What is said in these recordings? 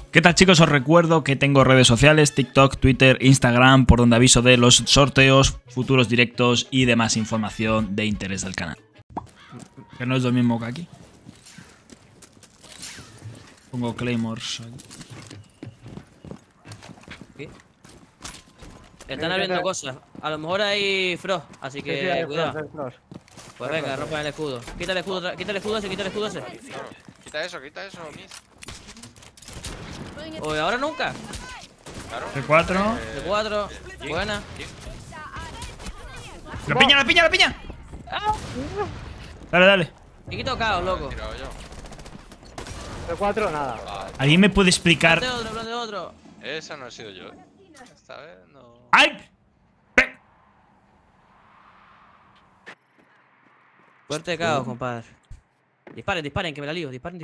¿Qué tal, chicos? Os recuerdo que tengo redes sociales, TikTok, Twitter, Instagram, por donde aviso de los sorteos, futuros directos y demás información de interés del canal. Que no es lo mismo que aquí. Pongo Claymores aquí. ¿Qué? Están abriendo cosas. A lo mejor hay Frost, así que hay cuidado. Frost. Pues venga, rompan el escudo. Quita el escudo, quita el escudo ese, quita el escudo ese. Claro. Quita eso, Miss. O ahora nunca. Claro. C4. De 4. Buena. ¡La piña, la piña, la piña! Dale, dale. Y quito caos, loco. Tirado yo. De 4, nada. Vale. ¿Alguien me puede explicar? Plan de otro. Esa no he sido yo. Esta vez no. ¡Ay! Fuerte caos, compadre. Disparen, disparen, que me la lío. Disparen.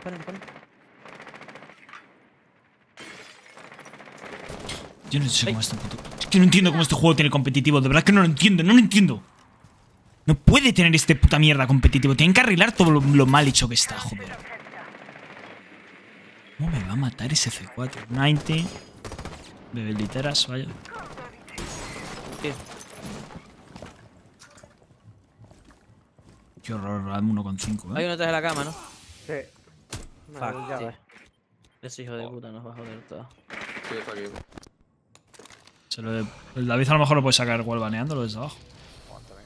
Yo no sé cómo este puto... Es que no entiendo cómo este juego tiene competitivo. De verdad que no lo entiendo, no lo entiendo. No puede tener este puta mierda competitivo. Tienen que arreglar todo lo mal hecho que está, joder. ¿Cómo me va a matar ese C4? 90. Bebé literas, vaya. Sí. Qué horror, dame 1,5, Hay uno detrás de la cama, ¿no? Sí. Fuck, Ya tío. ves. Ese hijo de puta nos va a joder todo. Sí, está aquí. El David a lo mejor lo puede sacar wallbaneándolo desde abajo. Aguántame.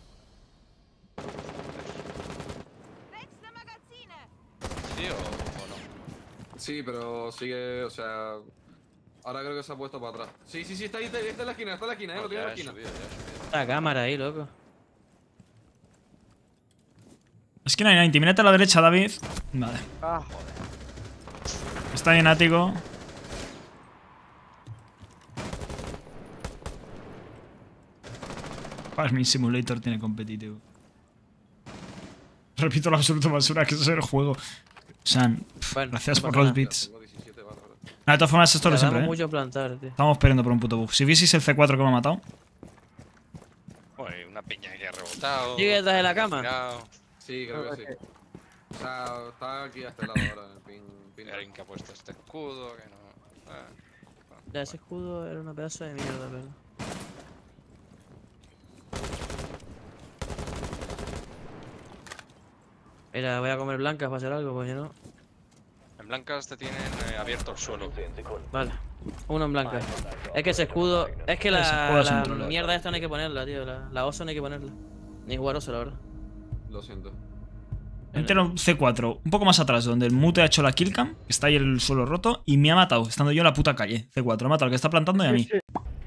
¿Sí o no? Sí, pero sigue, o sea... Ahora creo que se ha puesto para atrás. Sí, está ahí, está en la esquina, lo tiene en la Ya he esquina. subido, ya he subido. La cámara ahí, loco. Esquina de 90, mírate a la derecha, David. Vale. Ah, Está bien ático. Farming Simulator tiene competitivo. Repito la absoluta basura que es el juego. San, Bueno, gracias no por pasa los nada. bits. Tengo 17 balas, bro. De todas formas, esto es lo siempre, Tardamos ¿eh? mucho en plantar, tío. Estamos peleando por un puto buff. Si vieseis el C4 que me ha matado. Uy, una piña que ha rebotado. ¿Sigue detrás de la cama? Tirado. Sí, creo que sí. O sea, está aquí a este lado ahora, en pin. Alguien que ha puesto este escudo, que no. Ya, ese escudo era una pedazo de mierda, pero... Mira, voy a comer blancas para hacer algo, pues no. En blancas te tienen abierto el suelo. Vale. Uno en blanca. Es que ese escudo... Es que Ese escudo es un la troleo. mierda esta no hay que ponerla, tío. La osa no hay que ponerla. Ni jugar oso, la verdad. Lo siento. Entero C4, un poco más atrás, donde el mute ha hecho la killcam, que está ahí el suelo roto, y me ha matado, estando yo en la puta calle. C4, ha matado al que está plantando y a mí.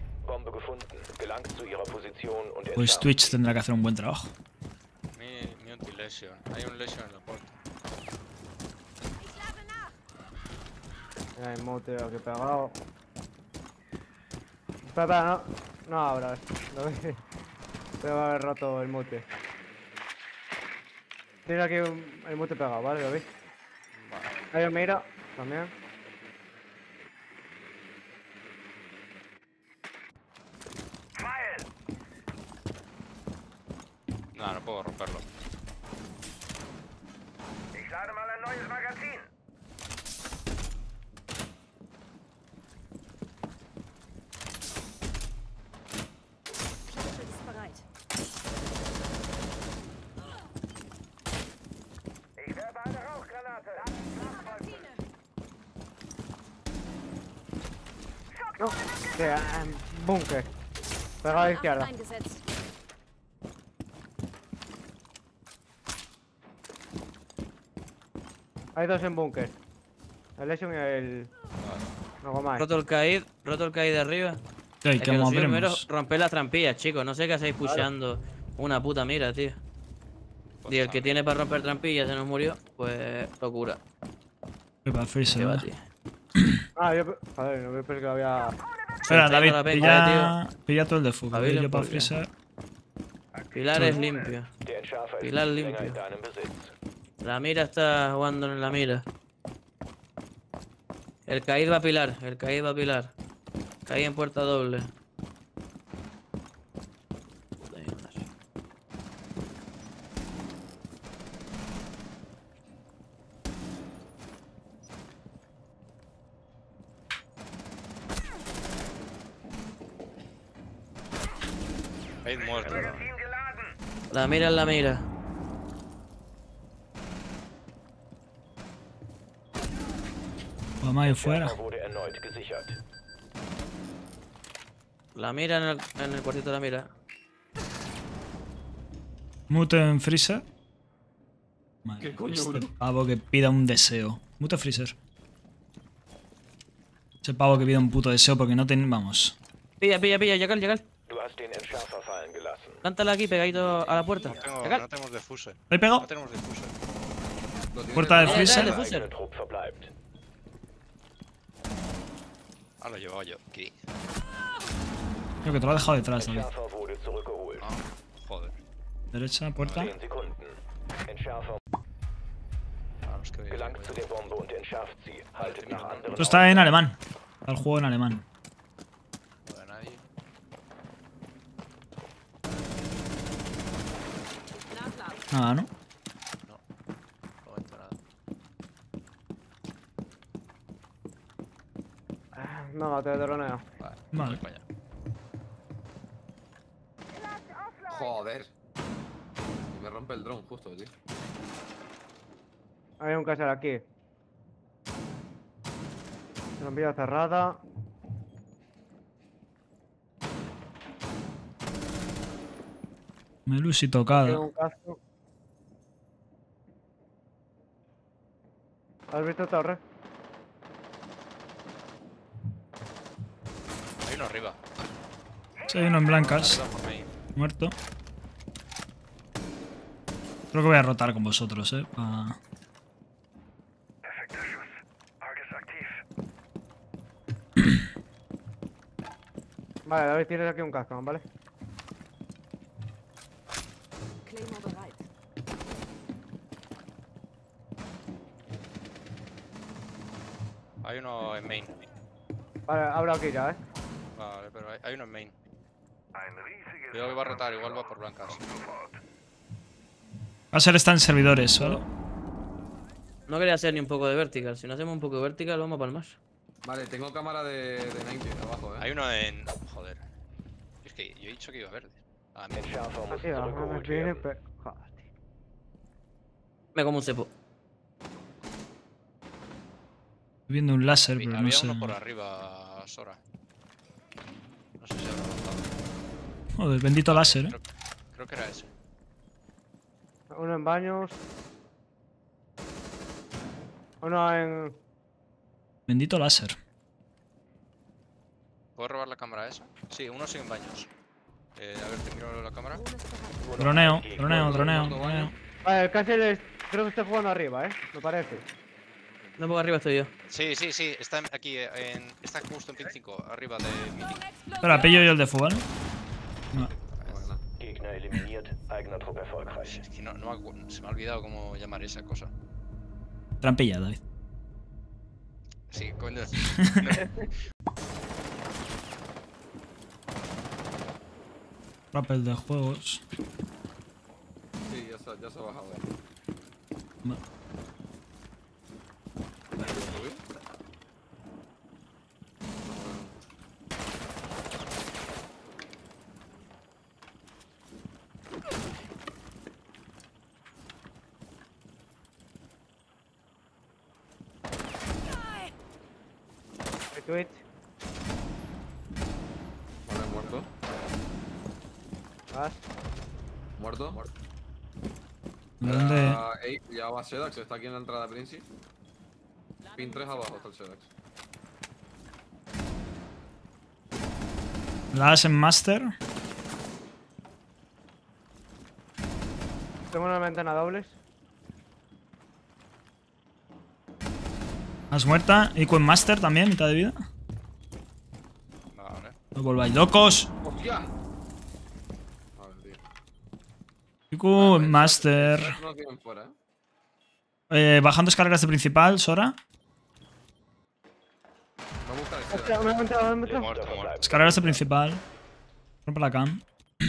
Pues Twitch tendrá que hacer un buen trabajo. Mi anti-lesion. Hay un lesion en la puerta. Mira el mute que he pegado. Espera, no abras. Lo ves. Te va a haber roto el mute. Tiene aquí el mute pegado, ¿vale? ¿Lo veis? Ahí os mira, también. No, no puedo romperlo. No, que búnker. Pegado a la izquierda. Hay dos en búnker. El Lesion y el... Algo más. Roto el caid de arriba. Ay, Es que que lo suyo primero moveremos. es romper las trampillas, chicos. No sé qué hacéis pusheando una puta mira, tío. Y el que tiene para romper trampillas se nos murió, pues locura. Para Freezer, Qué va, ¿verdad? tío. Ah, yo... Joder, no pensé que lo había... Espera, Está David, yendo la peña, pilla todo el de fuga. David, Yo para ¿por qué? Freezer. Pilar es limpio. Pilar limpio. La mira está jugando en la mira. El caíd va a pilar, el caíd va a pilar. Caí en puerta doble. Raid muerto. La mira es la mira. Vamos ahí fuera. La mira en el cuartito de la mira. Mute en freezer. ¿Qué coño, este bro? pavo que pida un deseo. Mute freezer. Ese pavo que pida un puto deseo porque no ten... Vamos. Pilla, Jackal. Cántala aquí pegadito a la puerta. Jackal. No tenemos defuser. ¿Le he pegado? No tenemos defuser. Lo tiene Puerta de detrás. freezer. Dale, Fuser. Ah, lo he llevado yo. Aquí. Creo que te lo ha dejado detrás, David. Ah, joder. Derecha, puerta. Ah, los que voy Esto está en alemán. Está el juego en alemán. No veo a nadie. Nada, ¿no? No veo nada. No, te droneo. Vale. Coña. Joder. Y me rompe el dron justo, tío. Hay un caser aquí. Trampilla cerrada. Melusi Hay tocada. un casco. ¿Has visto torre? Hay uno arriba. Sí, hay uno en blancas. Arriba por ahí. Muerto. Creo que voy a rotar con vosotros, Vale, David, tienes aquí un casco, ¿vale? Claymore bereit. Hay uno en main. Vale, hablo aquí ya, Vale, pero hay uno en main. Cuidado que va a rotar, igual va por blancas. Va a ser está en servidores, ¿vale? No quería hacer ni un poco de vertical. Si no hacemos un poco de vertical, vamos a palmar. Vale, tengo cámara de 90 abajo, Hay uno en. Joder. Es que yo he dicho que iba verde. Ah, mira. Aquí abajo me viene, pero... Joder, tío. Me como un cepo. Estoy viendo un láser, pero no Había sé. uno por arriba, Sora. No sé si habrá rotado. Joder, bendito láser, Creo que era ese. Uno en baños. Uno en... Bendito láser. ¿Puedo robar la cámara esa? Sí, uno sigue en baños. A ver, te miro la cámara. Droneo. Vale, el caser es... Creo que está jugando arriba, me parece. No, poco arriba estoy yo. Sí, está aquí, está justo en pin 5, arriba de meeting. Espera, pillo yo el de fuego, ¿vale? No. Es que se me ha olvidado cómo llamar esa cosa. Trampilla, David. Sí, coño. Rappel de juegos. Sí, ya se ha bajado. Va. ¿Subir? Twitch. Vale, muerto. Vas. Muerto. ¿Dónde? Ya va Sedax, está aquí en la entrada Princi. Pin 3 abajo está el Sedax. Las en Master. Tengo una ventana dobles. Has muerta. Ico en Master también, mitad de vida. Vale. No volváis locos. ¡Hostia! A ver, tío. Ico en Master. Sedax no tienen fuera, Bajando escaleras de principal, Sora. Va a buscar el Hostia, Sedax. me ha entrado, me ha entrado. Muerto. Escaleras de principal. Rompe la cam.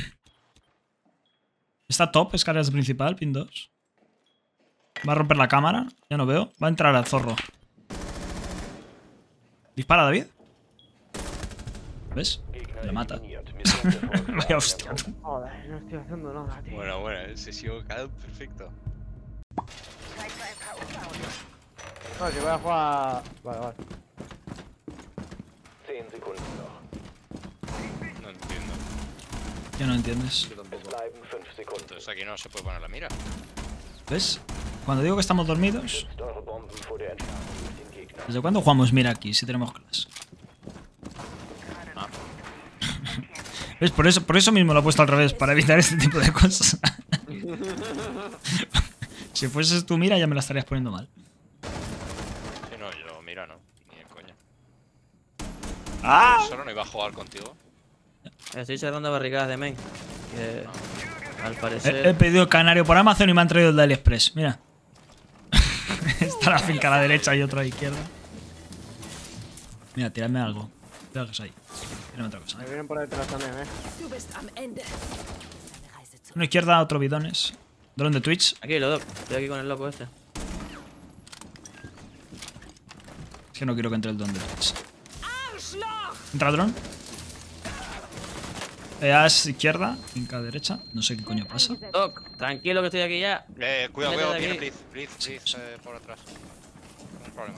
Está top, escaleras de principal, pin 2. Va a romper la cámara. Ya no veo. Va a entrar al zorro. Dispara, David. ¿Ves? Te lo mata. Vaya hostia, tú. Joder, no estoy haciendo nada, tío. Bueno, ese sí ha quedado perfecto. No, si voy a jugar... Vale. No entiendo. ¿Qué no entiendes? Yo tampoco. Entonces aquí no se puede poner la mira. ¿Ves? Cuando digo que estamos dormidos... ¿Desde cuándo jugamos mira aquí si tenemos clase? ¿Ves? Por eso mismo lo he puesto al revés, para evitar este tipo de cosas. Si fueses tú mira ya me la estarías poniendo mal. Sí, no, yo mira, no. Ni de coña. ¡Ah! Solo no iba a jugar contigo. Estoy cerrando barricadas de main. Que al parecer. He pedido canario por Amazon y me han traído el de AliExpress. Mira. Está la finca a la derecha y otra a la izquierda. Mira, tiradme algo. Mira que es ahí. Tírame otra cosa. Me vienen por detrás también, Du bist am Ende. Deine Reise A zurück. una izquierda, otro bidones. Dron de Twitch. Aquí, lo doc. Estoy aquí con el loco este. Es que no quiero que entre el dron de Twitch. Arschloch! Entra dron. As izquierda, finca derecha. No sé qué coño pasa. Doc, tranquilo que estoy aquí ya. Cuidado, Vete de viene aquí. Blitz, por atrás. Un problema.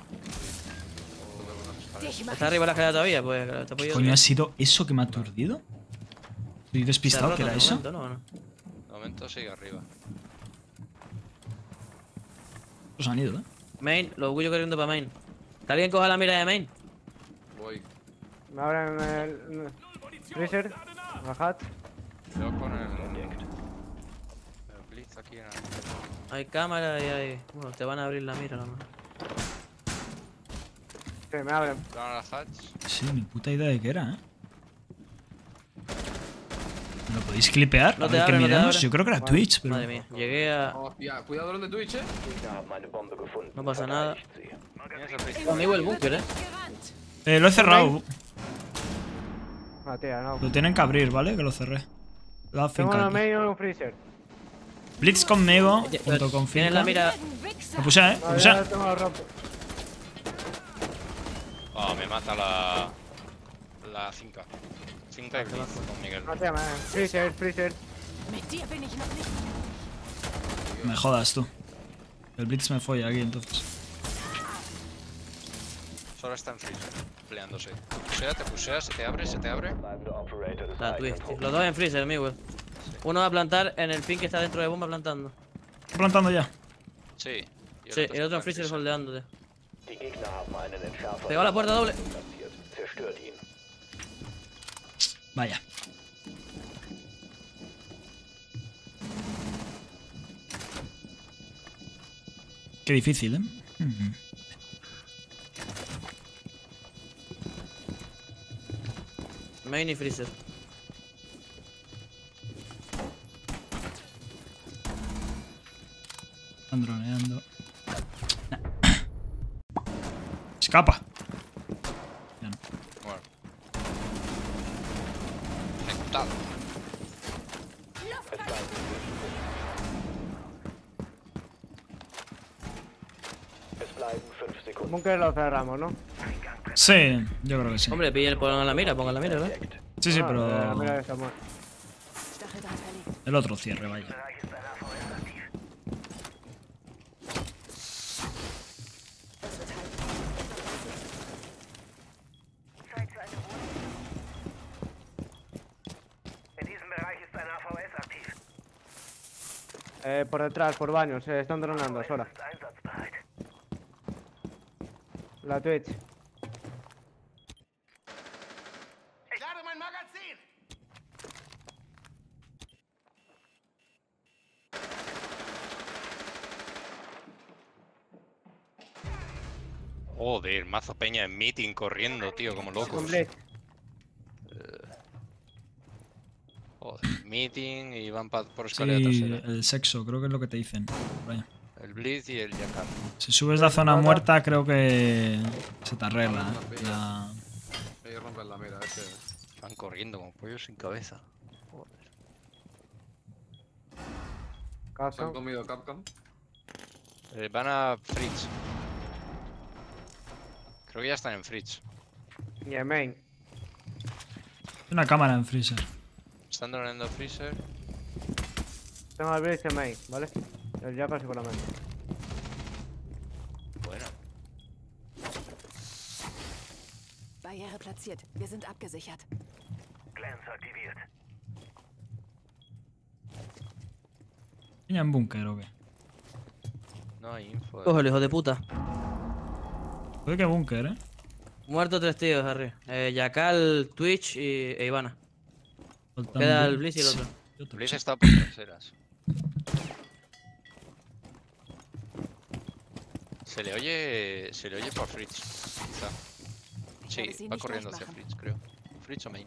Dich mach ¿Está arriba la escalera todavía? Pues te ¿Qué apoyo. coño ha sido eso que me ha aturdido? Estoy despistado, ¿qué era eso? De momento sigue arriba. Los han ido, ¿eh? Main, los bullos corriendo para main. ¿Que alguien coja la mira de main? Voy. Me abren el... Freezer. Bajad. Cuidado con el Blitz aquí en el... Hay cámara y hay. Bueno, te van a abrir la mira, a lo mejor. Sí, me abren. Van a la hatch. Sí, ni puta idea de qué era, ¿eh? ¿Me lo podéis clipear? No A te ver qué abre, no te miramos. abre. Yo creo que era Twitch, pero... Madre mía, llegué a. Vamos, cuidado dron de Twitch, No pasa nada. Tienes el Blitz. Conmigo el búnker, gerannt. Lo he cerrado. Ah, tía, no. Lo tienen que abrir, ¿vale? Que lo cerré. La Tengo finca uno aquí. main y uno en freezer. Blitz conmigo, Oye, junto con Tienes finca. la mira. Wichser. Lo puse, ¿eh? Lo Vale, puse. ya tengo los rompos. Oh, me mata la finca. Finca y Blitz con Miguel. No, tía, freezer. Mit dir bin ich noch nicht. Me jodas tú. El Blitz me folla aquí, entonces. Solo está en freeze, peleándose. Te pusea, se te abre. La twist. Los dos en freezer, amigo. Uno va a plantar en el pin que está dentro de bomba plantando. Estoy plantando ya. Sí. Sí, el otro en freezer holdeándote. Pegó a la puerta doble. Vaya. Qué difícil, ¿eh? Main y freezer. Están droneando. Escapa. Ya no. Bueno. Ejecutado. Búnker lo cerramos, ¿no? Sí, yo creo que sí. Hombre, pongan la mira, ¿verdad? Sí, sí, Ah, pero mira, está muerto. Stacheldraht verlegt. el otro cierre, vaya. Das wird halten. Por detrás, por baños, están dronando, es hora. La Twitch. Joder, mazo peña en meeting corriendo, tío, como locos. Con Blitz. Joder, meeting y van por escalera Sí, trasera. el sexo, creo que es lo que te dicen. Vaya. El Blitz y el Yakar. Si subes la zona muerta, creo que se te arregla, ¿eh? Ahí rompen la mira, este. Van corriendo como pollos sin cabeza. Joder. Se han Capcom. comido Capcom. Van a Fritz. Creo que ya están en Fritz. Y en main. Una cámara en freezer. Están droneando freezer. Tengo el bridge en main, ¿vale? El Jackal seguramente. Bueno. Barriere platziert. Wir sind abgesichert. ¿Tiene en búnker o qué? No hay info. Cógelo, hijo de puta. Joder, qué búnker, ¿eh? Muerto 3 tíos, Harry. Jackal, Twitch e Ivana. Faltan Queda el Blitz. Blitz y el otro. Y otro. Blitz está por traseras. Se le oye por Fritz, quizá. Sí, va corriendo hacia Fritz, creo. Fritz o main.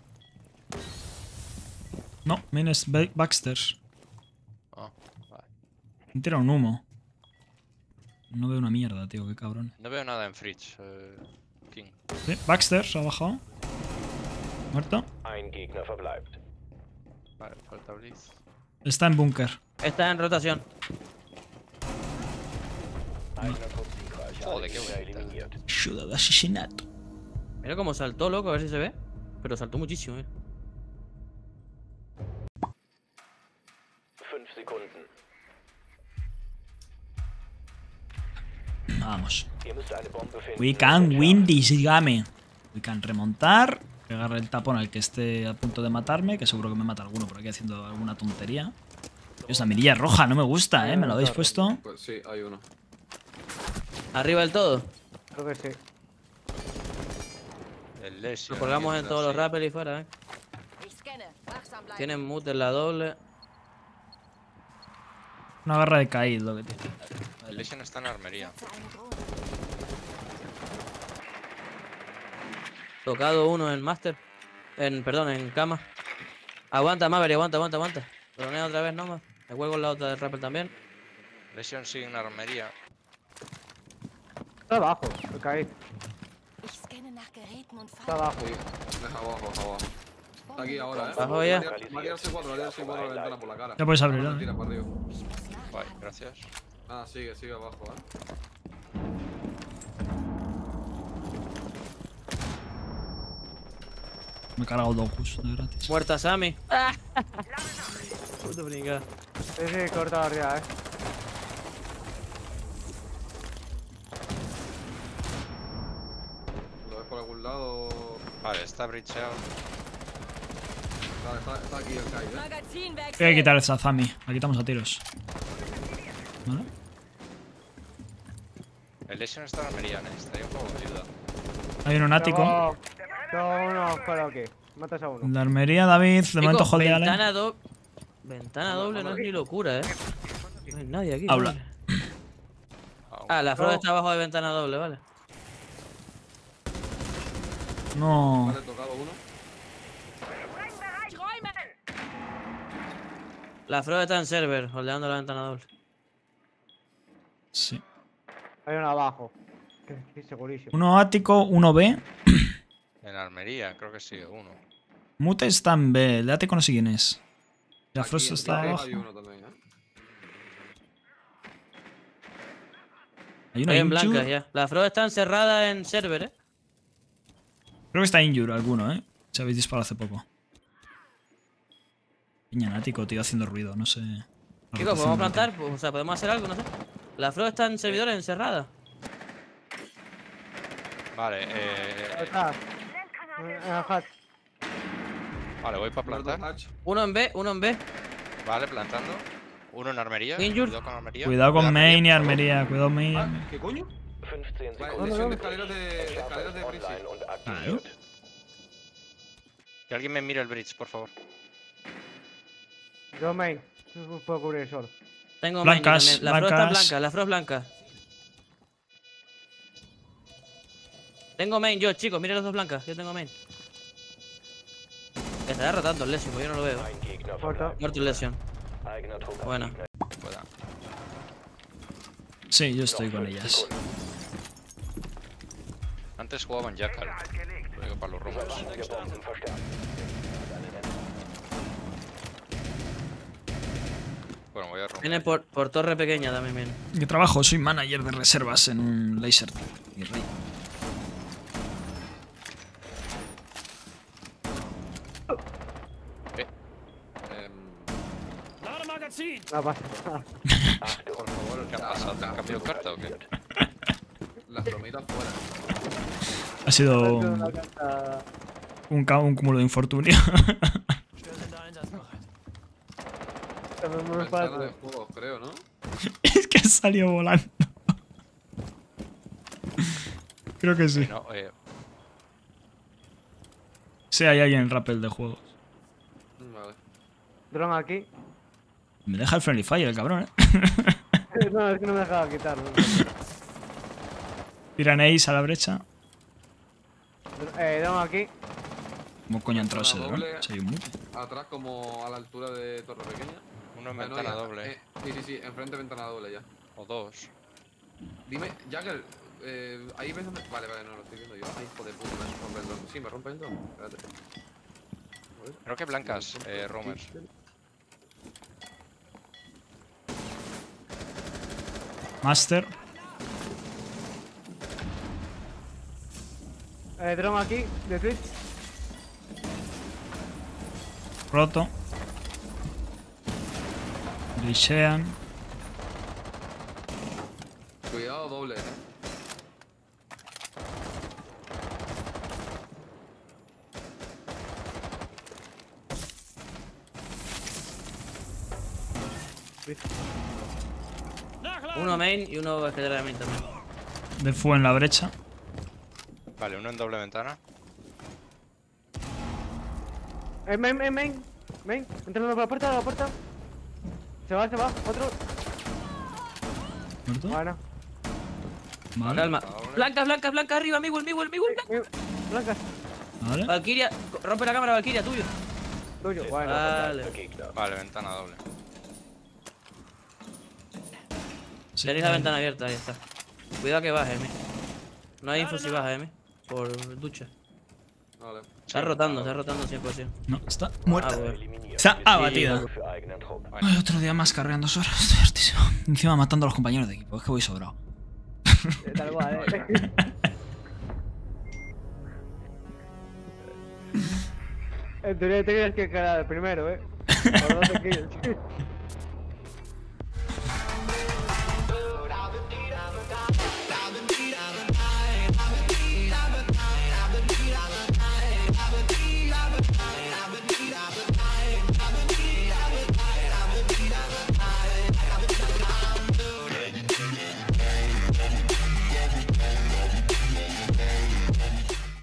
No, main es Baxter. Ah, vale. Me tira un humo. No veo una mierda, tío, qué cabrón. No veo nada en Fritz, King. Sí, Baxter se ha bajado. Muerto. Vale, falta Blitz. Está en búnker. Está en rotación. Joder, qué bonita. Ayuda de asesinato. Mira cómo saltó, loco, a ver si se ve. Pero saltó muchísimo, eh. Vamos. We can win this game. We can remontar. Pegar el tapón al que esté a punto de matarme. Que seguro que me mata alguno por aquí haciendo alguna tontería. Esa mirilla roja no me gusta, ¿eh? ¿Me lo habéis puesto? Pues sí, hay uno. Arriba del todo. Creo que sí. El Lesion. Lo colgamos en todos los sí. rappels y fuera, eh. Ich scanne. Wachsam bleiben. Tienen mute en la doble. Una garra de Kaid lo que tiene. El Lesion está en armería. Setze eine Drohne. Tocado uno en master. Perdón, en cama. Aguanta, Maverick, aguanta. Dronea otra vez nomás. Me cuelgo en la otra del rappel también. Lesion sigue en armería. Está abajo, me caí. Ich scanne nach Geräten und Está Fallen. abajo. Sí, deja abajo, deja abajo. Está aquí ahora, Bajo ya. Va a tirar C4, va a tirar C4 a la ventana por la cara. Ya puedes abrirla, Ahora tira para arriba. Ich muss nach. Vale, gracias. Ah, sigue abajo, Me he cargado Docus de gratis. Muerta Sammy. Puto brinca. Sí, corta arriba, ¿Lo ves por algún lado? Vale, está breachado. Está aquí el Kai, Magazin Hay que quitar el Zazami. La quitamos a tiros. ¿Vale? El Lesion está en armería, necesitaría un poco de ayuda. Hay uno en ático. Tengo uno fuera aquí. Matas a uno. La armería, David. De momento holdeale. Ventana doble no es ni locura, No hay nadie aquí. Habla. Vale. Ah, la flor está abajo de ventana doble, vale. No. Vale, tocado uno. La flor está en server, holdeando la ventana doble. Sí. Hay uno abajo. Que sí, segurísimo. Uno ático, uno B. En armería, creo que sigue uno. Mute está en B. El de ático no sé quién es. La Aquí, Frost aquí está abajo. hay uno también, Hay una Hay en blancas injure. ya. La flor está encerrada en server, Creo que está injure alguno, Si habéis disparado hace poco. Piña en ático, tío, haciendo ruido. No sé. Chicos, ¿podemos plantar? Pues, o sea, ¿podemos hacer algo? No sé. La flor está en servidores encerrada. Vale, Atrás. Hat. vale, voy para Muerto plantar. Hatch. Uno en B, uno en B. Vale, plantando. Uno en armería. Injured. Cuidado con armería. Cuidado con main y por favor. armería. Cuidado main. Ah, ¿qué coño? Vale, lesión de escaleras de Bridge. Claro. Que alguien me mire el bridge, por favor. Yo main. Puedo cubrir solo. Tengo Blancas, main yo también. La flor está blancas. blanca, la flor es blanca. Tengo main yo, chicos, miren las dos blancas. Yo tengo main. Estará rotando el Lesion, porque yo no lo veo. Corto. Muerto el Lesion. Bueno. Pueda. Sí, yo estoy con ellas. Antes jugaban Jackal. Lo digo para los romos. Bueno, voy a romper. Viene por torre pequeña también, viene. Yo trabajo, soy manager de reservas en un laser. Y rey. No pasa. Por favor, ¿Qué ha pasado? ¿Te han cambiado carta o qué? las bromitas fuera. Ha sido Una carta- un cúmulo de infortunio. También me Ventana pasa. de juegos, creo, ¿no? Es que salió volando. Creo que sí. No, Sí, hay alguien en rappel de juegos. Vale. Dron aquí. Me deja el friendly fire, el cabrón, No, es que no me dejaba quitarlo. Tiran ace a la brecha. Dron aquí. ¿Cómo coño ha entrado ese Una dron? doble. Sí, hay un mute. Atrás como a la altura de Torre Pequeña. uno en No, ventana ya. doble. Sí, enfrente ventana doble ya. O dos. Dime, Jagger, ahí ves dónde... Vale, no, lo estoy viendo yo. Ay, hijo de puta, me rompe el dron. Sí, me rompe el dron. Espérate. A ver. Creo que blancas, roamers. Master. Dron aquí, de Twitch. Roto. Glitchean. Cuidado doble, Uno main y uno escalera de main también. De fuego en la brecha. Vale, uno en doble ventana. Main. Entrando por la puerta. Se va, otro. ¿Muerto? Bueno. Vale. Calma. Doble. Blanca, arriba, Miguel. Blancas, Vale. Valkyria, rompe la cámara, Valkyria, tuyo. tuyo. Bueno. Vale. Vale, ventana doble. Sí, Tenéis la ventana abierta, ahí está. Cuidado que baje, Emi. No hay info si baja, Emi. Por ducha. Vale. Está rotando 100%. No, está muerta. bueno. Está abatida. Vale. Ay, otro día más cargando horas. Estoy hartísimo. Encima matando a los compañeros de equipo. Es que voy sobrado. Tal cual, En teoría te tienes que quedar primero, Por 12 kills.